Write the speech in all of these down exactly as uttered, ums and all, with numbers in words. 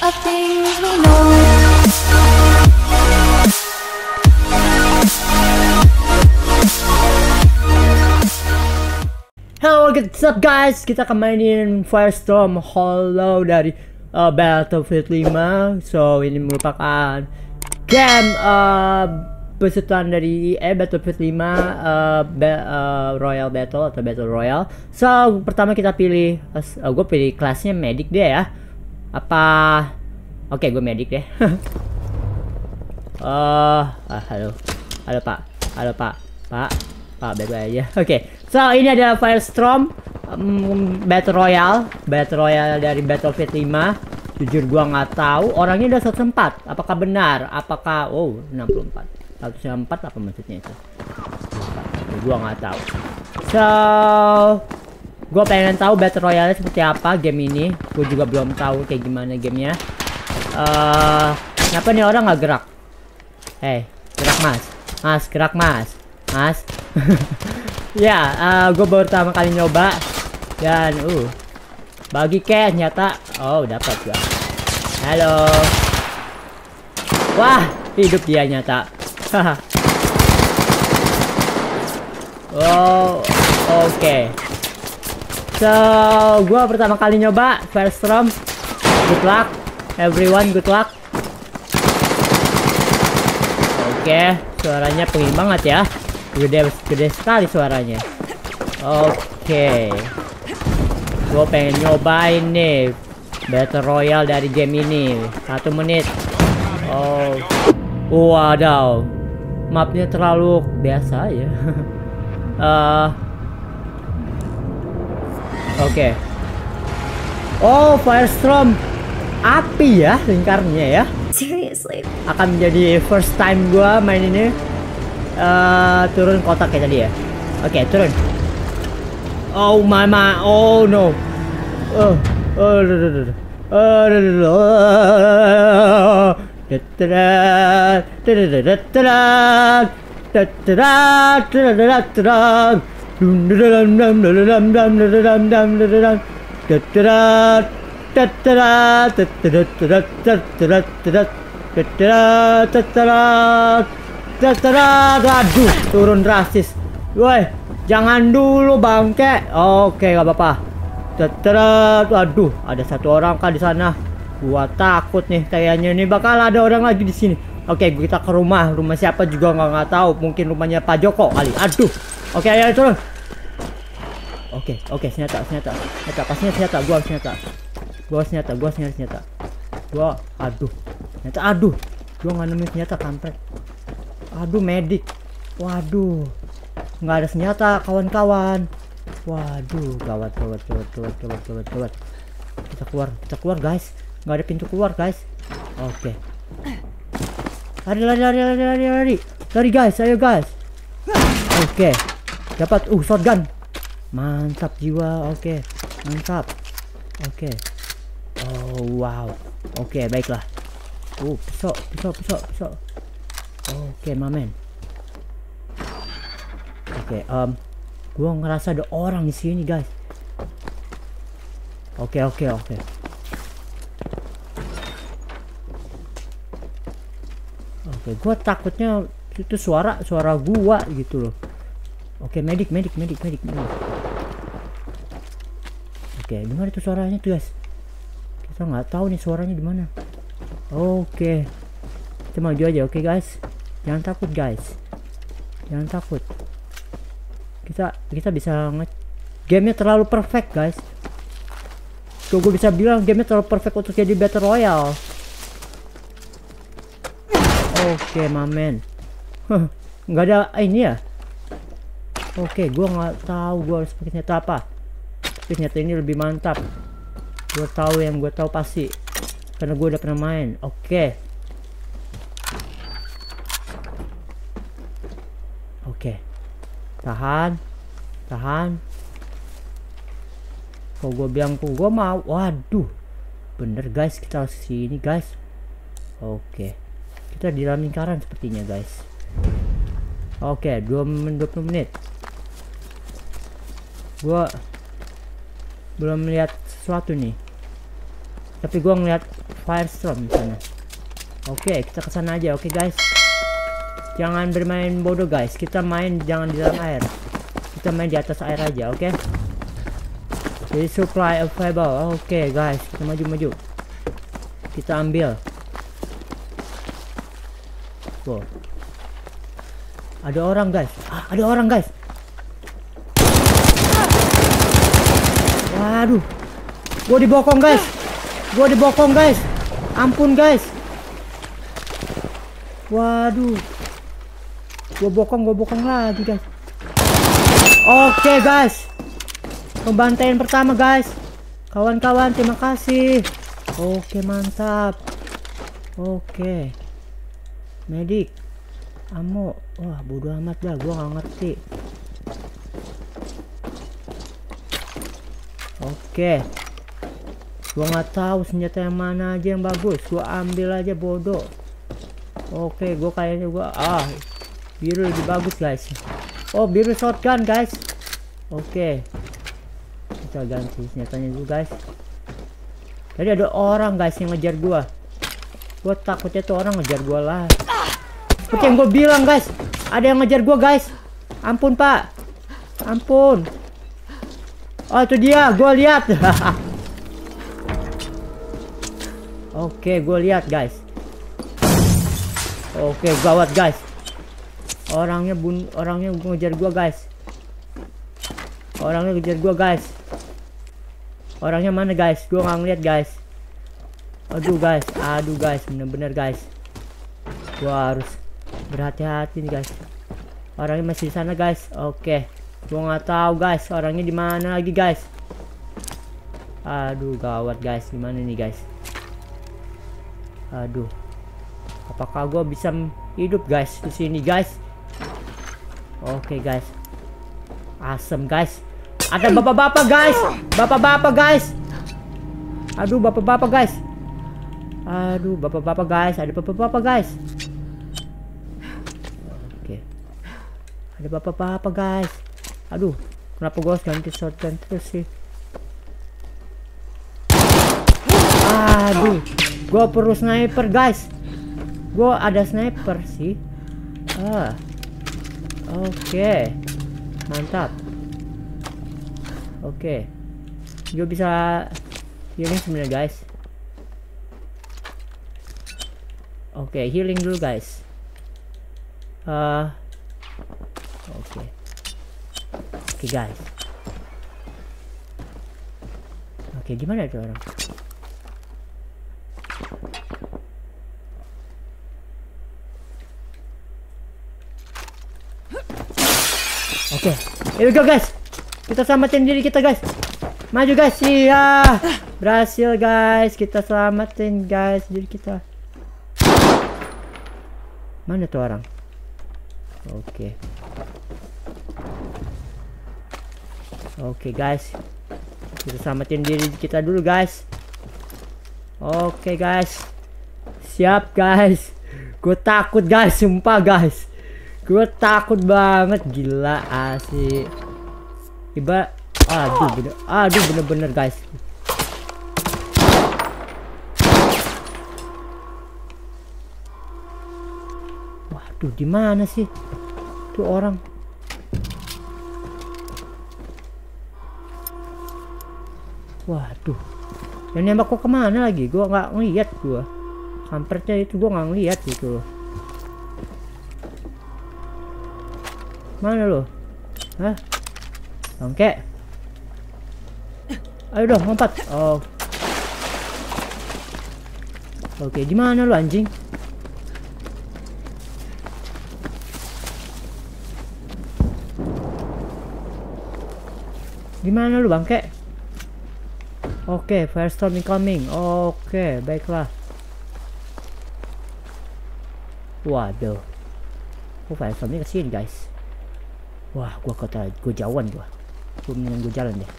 of things we know. Hello, what's up guys? Kita akan mainin Firestorm Hollow dari uh, Battlefield lima. So ini merupakan game uh, pesertaan dari E A Battlefield lima uh, ba uh, Royal Battle atau Battle Royale. So pertama kita pilih, uh, gue pilih kelasnya medic deh ya. Apa? Oke, okay, gue medic deh. uh, ah, halo, halo pak, halo pak, pak, pak, baik-baik aja. Oke, okay. So ini adalah Firestorm um, Battle Royale, Battle Royale dari Battlefield lima. Jujur gua nggak tahu orangnya udah seratus empat. Apakah benar? Apakah oh enam puluh empat? seratus empat apa maksudnya itu? Gua nggak tahu. So gua pengen tahu Battle Royale seperti apa game ini. Gua juga belum tahu kayak gimana gamenya. Uh, kenapa nih orang nggak gerak? Hei, gerak mas, mas gerak mas, mas. Ya, uh, gue baru pertama kali nyoba dan uh bagi cash nyata. Oh, dapat gua. Halo. Wah, hidup dia nyata. Oh, oke. Okay. So, gua pertama kali nyoba Firestorm. Good luck, everyone. Good luck. Oke, okay. Suaranya pengen banget ya. Gede, gede sekali suaranya. Oke, okay. Gue pengen nyobain nih Battle Royale dari game ini. Satu menit. Oh, wadaw, mapnya terlalu biasa ya. uh, Oke, okay. Oh, Firestorm api ya lingkarnya ya. Seriously. Akan menjadi first time gue main ini. Uh, turun kotak kayak tadi ya. Oke, okay, turun. Oh my my. Oh no. Oh. Oh. Aduh, turun drastis. Woi, jangan dulu bangke. Oke, gak apa-apa. Aduh, ada satu orang kah di sana. Gua takut nih, kayaknya nih bakal ada orang lagi di sini. Oke, kita ke rumah. Rumah siapa juga nggak nggak tahu. Mungkin rumahnya Pak Joko kali. Aduh. Oke, ayo turun. Oke, oke, senjata, senjata, senjata. Pasnya senjata. Gua harus senjata. Gua harus senjata. Gua harus senjata. Gua, aduh, senjata. Aduh, gua nggak nemuin senjata kampret. Aduh, medik. Waduh, nggak ada senjata kawan-kawan. Waduh, gawat, gawat, gawat, gawat, gawat, gawat, gawat. Kita keluar, kita keluar guys. Nggak ada pintu keluar guys. Oke. Lari, lari, lari, lari, lari, lari, lari guys, ayo guys. Oke, dapat. Uh, shotgun. Mantap jiwa. Oke, mantap. Oke. Oh wow. Oke, baiklah. Uh, pisau, pisau, pisau, pisau. Oke, mamen. Oke, um, gua ngerasa ada orang di sini, guys. Oke, oke, oke. Oke, gua takutnya itu suara suara gua gitu loh. Oke, medik, medik, medik, medik, medik. Oke, dengar itu suaranya tuh, guys. Kita nggak tahu nih suaranya di mana. Oke, kita maju aja, oke guys. Jangan takut guys, jangan takut. Kita kita bisa nge gamenya terlalu perfect guys. Tuh gue bisa bilang gamenya terlalu perfect untuk jadi Battle Royale. Oke mamen. Nggak ada ini ya. Oke, gue nggak tahu gue harus pakai senjata apa. Tapi senjata ini lebih mantap. Gue tahu yang gue tahu pasti karena gue udah pernah main. Oke. Oke, tahan, tahan. Kok gue bilang kok gue mau, waduh, bener guys, kita harus sini guys. Oke, kita di dalam lingkaran sepertinya guys. Oke, dua puluh menit. Gue belum melihat sesuatu nih. Tapi gua ngeliat firestorm di sana. Oke, kita ke sana aja. Oke, guys. Jangan bermain bodoh, guys. Kita main jangan di dalam air. Kita main di atas air aja, oke? Jadi supply available. Oke, guys. Kita maju-maju. Kita ambil. Wow. Ada orang, guys. Ah, ada orang, guys. Waduh. Gua dibokong, guys. Gua dibokong, guys. Ampun, guys. Waduh. Gua bokong, gua bokong lagi, guys. Oke, guys. Pembantaian pertama, guys. Kawan-kawan, terima kasih. Oke, mantap. Oke. Medik. Ammo. Wah, bodo amat dah, gua nggak ngerti. Oke. Gua nggak tahu senjata yang mana aja yang bagus. Gua ambil aja, bodoh. Oke, gua kayaknya gua ah biru lebih bagus, guys. Oh, biru shotgun, guys. Oke. Kita ganti senjatanya dulu, guys. Tadi ada orang, guys, yang ngejar gua. Gua takutnya tuh orang ngejar gua lah. Seperti yang gua bilang, guys. Ada yang ngejar gua, guys. Ampun, Pak. Ampun. Oh, itu dia. Gua lihat. Oke, gua lihat, guys. Oke, gawat, guys. Orangnya bun orangnya ngejar gua, guys. Orangnya ngejar gua, guys. Orangnya mana, guys? Gua nggak ngeliat, guys. Aduh, guys. Aduh, guys. Bener-bener, guys. Gua harus berhati-hati nih, guys. Orangnya masih di sana, guys. Oke. Gua nggak tahu, guys. Orangnya di mana lagi, guys? Aduh, gawat, guys. Gimana nih, guys? Aduh. Apakah gua bisa hidup, guys, di sini, guys? Oke, guys. Asem, guys. Ada bapak-bapak, guys. Bapak-bapak, guys. Aduh, bapak-bapak, guys. Aduh, bapak-bapak, guys. Ada bapak-bapak, guys. Oke. Ada bapak-bapak, guys. Aduh, kenapa gua harus ganti shotgun terus sih? Aduh, gua perlu sniper, guys. Gua ada sniper sih. Ah. Oke. Mantap. Oke. Gua bisa healing sebenarnya, guys. Oke, healing dulu, guys. Uh, Oke. Oke, guys. Oke, gimana itu orang? Oke, here we go, guys. Kita selamatin diri kita, guys. Maju, guys. Iya, berhasil, guys. Kita selamatin, guys, diri kita. Mana tuh orang? Oke. Oke, guys. Kita selamatin diri kita dulu, guys. Oke, guys. Siap, guys. Gue takut, guys. Sumpah, guys. Gue takut banget, gila asik. Tiba, aduh bener, aduh bener-bener, guys. Waduh, di mana sih tuh orang? Waduh, yang nembak kok kemana lagi? Gua nggak ngeliat, gua kampretnya itu gua nggak ngeliat gitu loh. Mana lo? Hah? Bangke. Ayo dong, lompat. Oh. Oke, di mana lo, anjing? Di mana lo, bangke? Oke, firestorm incoming. Oke, baiklah. Waduh. Oh, firestormnya kesini, guys. Wah, gua kata gua jauhan gua. Gua mendingan gua jalan deh.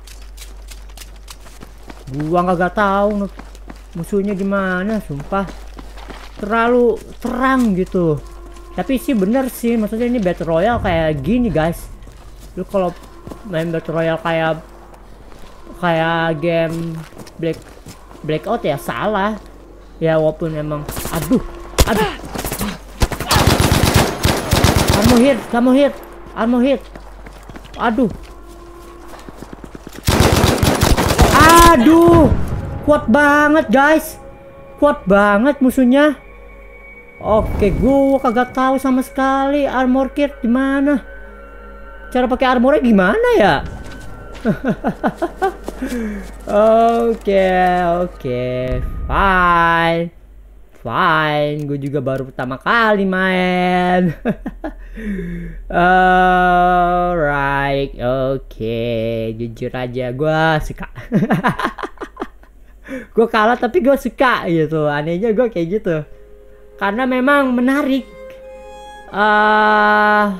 Gua nggak tahu musuhnya gimana, sumpah. Terlalu terang gitu. Tapi sih bener sih, maksudnya ini Battle Royale kayak gini, guys. Lu kalau main Battle Royale kayak kayak game Black blackout ya salah. Ya walaupun emang aduh, aduh. Armor hit, armor hit, armor hit. Aduh. Aduh. Kuat banget, guys. Kuat banget musuhnya. Oke, gua kagak tahu sama sekali armor kit gimana. Cara pakai armornya gimana ya? Oke, oke. Fine. Fine, gue juga baru pertama kali main. Alright, oke. Okay. Jujur aja gue suka. Gue kalah tapi gue suka gitu. Anehnya gue kayak gitu. Karena memang menarik. Uh,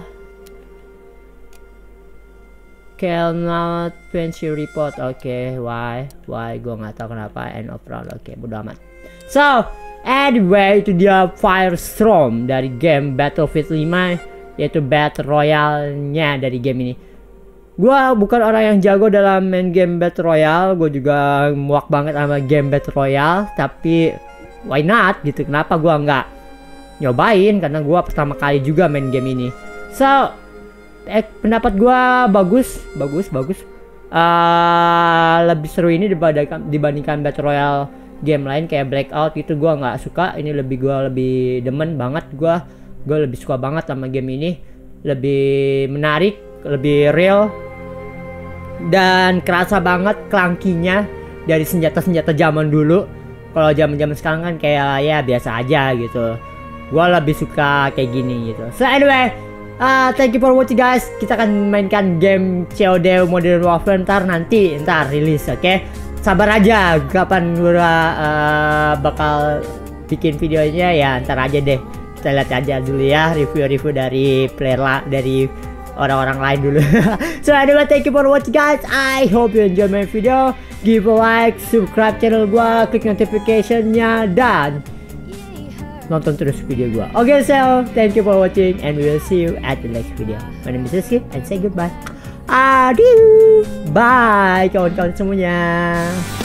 Cannot fancy report. Oke, okay, why? Why? Gue nggak tahu kenapa. End of round. Oke, okay, bodo amat. So, anyway, itu dia Firestorm dari game Battlefield lima, yaitu Battle Royale-nya dari game ini. Gua bukan orang yang jago dalam main game Battle Royale, gue juga muak banget sama game Battle Royale, tapi why not gitu, kenapa gua nggak nyobain, karena gua pertama kali juga main game ini. So, eh, pendapat gua bagus, bagus, bagus. Uh, lebih seru ini dibandingkan, dibandingkan Battle Royale game lain kayak Blackout gitu. Gua nggak suka, ini lebih gua lebih demen banget. Gua gue lebih suka banget sama game ini, lebih menarik, lebih real, dan kerasa banget clunky-nya dari senjata-senjata zaman dulu. Kalau zaman-zaman sekarang kan kayak ya biasa aja gitu. Gua lebih suka kayak gini gitu. So anyway, uh, thank you for watching guys. Kita akan mainkan game C O D Modern Warfare ntar nanti, ntar rilis, oke? Okay? Sabar aja kapan gua uh, bakal bikin videonya ya, ntar aja deh. Kita lihat aja dulu ya review-review dari player lah, dari orang-orang lain dulu. So anyway, thank you for watching guys. I hope you enjoy my video. Give a like, subscribe channel gua, klik notification-nya, dan nonton terus video gua. Oke, okay, so thank you for watching and we will see you at the next video. My name is Rizky and say goodbye. Adieu. Bye kawan-kawan semuanya.